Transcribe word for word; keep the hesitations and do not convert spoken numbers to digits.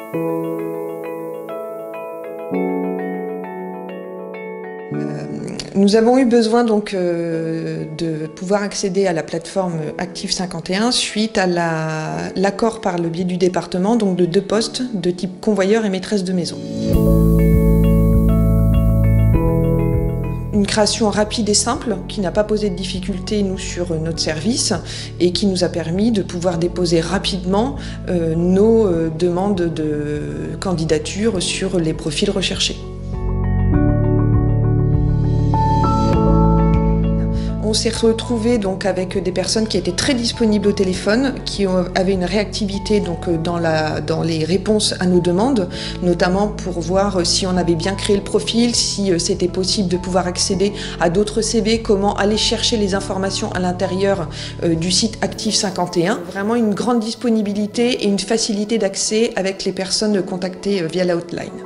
Nous avons eu besoin donc euh, de pouvoir accéder à la plateforme Active cinquante et un suite à l'accord la, par le biais du département donc de deux postes de type convoyeur et maîtresse de maison. Une création rapide et simple qui n'a pas posé de difficultés nous sur notre service et qui nous a permis de pouvoir déposer rapidement euh, nos euh, demandes de candidature sur les profils recherchés. On s'est retrouvé donc avec des personnes qui étaient très disponibles au téléphone, qui avaient une réactivité donc dans, la, dans les réponses à nos demandes, notamment pour voir si on avait bien créé le profil, si c'était possible de pouvoir accéder à d'autres C V, comment aller chercher les informations à l'intérieur du site Active cinquante et un. Vraiment une grande disponibilité et une facilité d'accès avec les personnes contactées via la hotline.